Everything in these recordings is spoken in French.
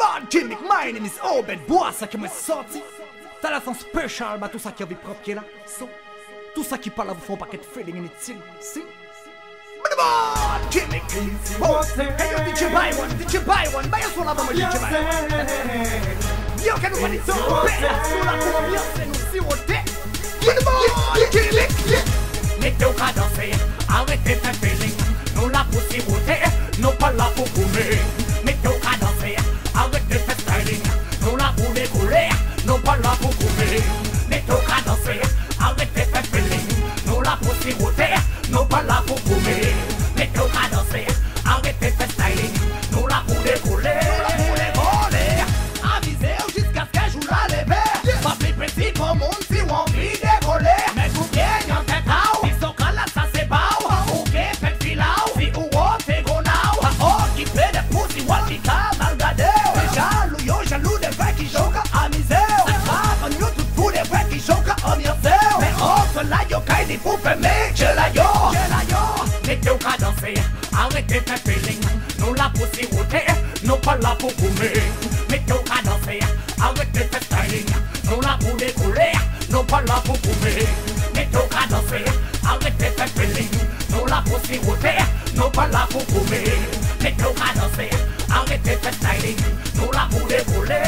bad gimmick, my name is Obed, bois ça qui me sorti. T'as la son spécial, bah tout ça qui a vu propre qui est là. So, tout ça qui parle à vous font un paquet de feeling inutile. Si. But the bad gimmick. Oh, hey yo, did you buy one? Did you buy one? Buy us one of them, did you buy one? Yo, que nous pas dit ça. Sur la combien, c'est nous si on t'est. But the bad gimmick. Mais t'es au cas danser, arrêtez tes feeling. Nous la poussi voter, nous pas là pour couler. Mais t'es au cas danser, arrêtez tes styling. Nous la rouler couler, nous pas là pour couler. Mais t'es au cas danser, arrêtez tes feeling. Nous la poussi voter, nous pas là pour couler. Mais t'es au cas danser, arrêtez tes styling. Nous la rouler couler. Avisez jusqu'à ce que je joue la levée. Pas plus petit pour monde si on vit décoller. Mais vous gagnez en tête out. Ils sont quand là ça c'est bao. Ok, fait filau. Si ou oh, t'es gros now. Oh, qui fait des pouces, moi qui calme, regardez. Jaloux, yo, jaloux des vrais qui jouent à amuser. On nous tout fou des vrais qui jouent à amuser. Mais oh, cela yo, quand il faut fermer, je la yo. Mais t'es au cas danser, arrêtez tes feeling. Nous la poussi router, nous pas là pour couler. Mais t'es au cas danser, arrêtez tes styling. Nous la rouler couler, nous pas là pour couler. Mais t'es au cas danser, arrêtez tes feeling. Nous la poussi router, nous pas là pour couler. Mais t'es au cas danser, arrêtez tes styling. Nous la rouler couler.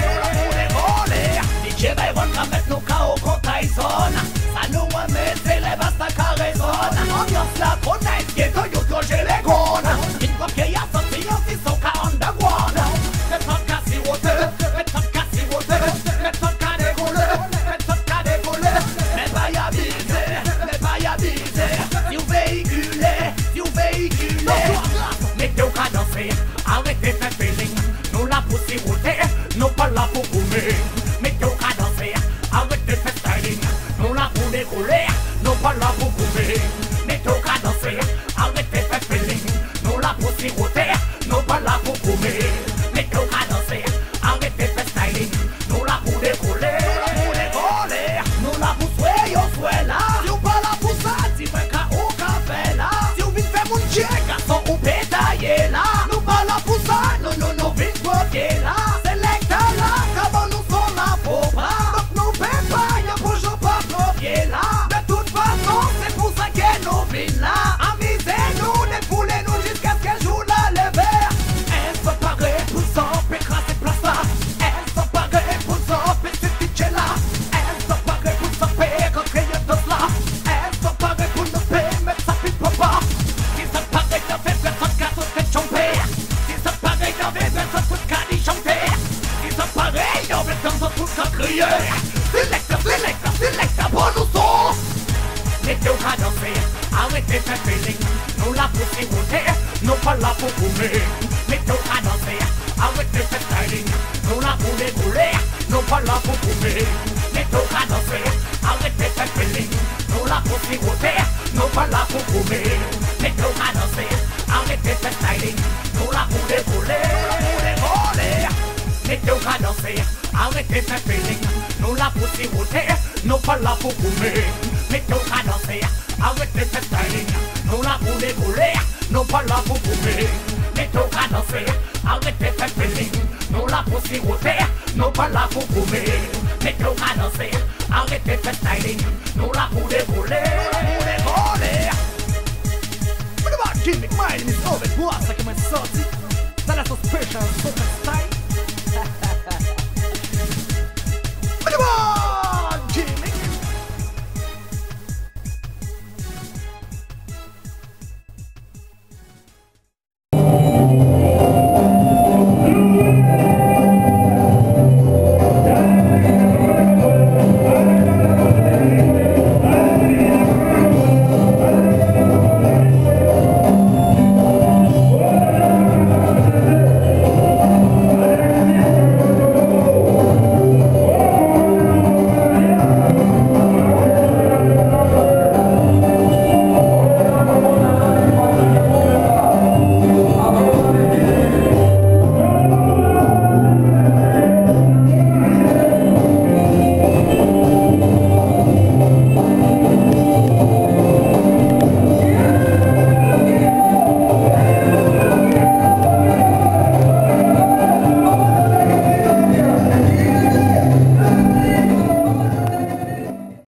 DJ Byron va mettre nos KO contre Tyson. Ça nous remet, c'est les vastes carrés zone. Ambiance la connaisse, ghetto, yo, j'ai les gones. Une fois qu'il y a sorti, on s'y sont 40 d'aguane. Méthode cassirote, méthode cassirote, méthode cadégoule, méthode cadégoule. Mais pas y aviser, si vous véhiculez, Mais t'es au cas danser, arrêtez tes feeling. Nous la poussi router, nous pas là pour couler. Mais t'es au cas danser, arrêtez tes styling. Nous la rouler couler, nous pas là pour couler. Mais t'es au cas danser, arrêtez tes feeling. Nous la poussi router, nous pas là pour couler. Mais t'es au cas danser, arrêtez tes styling. Nous la rouler couler. nous la poussons, yo, soit là. Si vous pas là pour ça, si vous faites au café là. Si vous vite faire mon check, garçon, ou pétailler là. Nous pas là pour ça, nous vite bloquer là. C'est lecteur là, comment nous sommes là pour pas. Donc nous fait pas, y'a toujours pas bloquer là. De toute façon, c'est pour ça que nous vîmes là. Amusez-nous, défoulez-nous jusqu'à ce qu'elle joue la levée. Elles sont parées pour s'en pécrasser place là. Elles sont parées pour s'en pécrasser DJ là. Elles sont parées pour s'en pécrasser tous là. Elles sont parées pour nous mettre sa pipe papa. Si ça paraît dans fait personne qu'à tout fait chanter. Si ça paraît dans fait personne tout qu'à y chanter. Si ça paraît dans fait personne tout qu'à crier. Sélecteur, bon nous sommes. Mais t'es au cas danser, arrêtez tes feeling. Nous la poussi router, nous pas là pour couler. Mais t'es au cas danser, arrêtez tes styling. Nous la rouler couler, nous pas là pour couler. Mais t'es au cas danser, arrêtez tes feeling. Nous la poussi router, nous pas là pour couler. Mais t'es au cas danser, arrêtez tes styling. Nous la rouler couler. Mais t'es au cas danser, arrêtez tes feeling. Nous la poussi router, nous pas là pour couler. Mais t'es au cas danser, arrêtez tes styling. Nous la rouler couler, nous pas là pour couler. Mais t'es au cas danser, arrêtez tes feeling. Nous la poussi router, nous pas là pour couler. Mais t'es au cas danser, arrêtez tes styling. Nous la rouler couler. But about gimmick, my name is Obed, bois ça qui me sorti. T'as la sauce spéciale,